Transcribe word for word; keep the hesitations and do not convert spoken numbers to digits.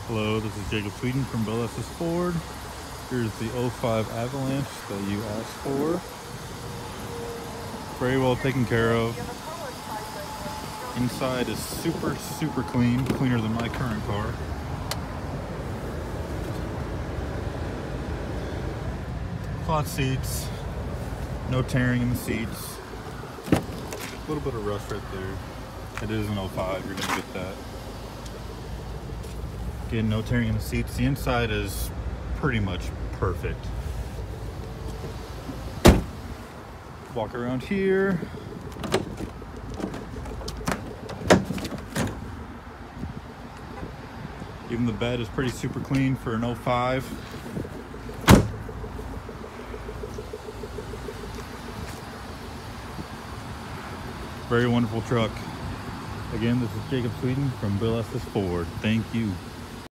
Hello, this is Jacob Sweden from Bill S S Ford. Here's the oh five Avalanche that you asked for. Very well taken care of. Inside is super, super clean, cleaner than my current car. Cloth seats, no tearing in the seats. A little bit of rust right there. It is an oh five, you're gonna get that. Again, no tearing in the seats. The inside is pretty much perfect. Walk around here. Even the bed is pretty super clean for an oh five. Very wonderful truck. Again, this is Jacob Sweden from Bill S S Ford. Thank you.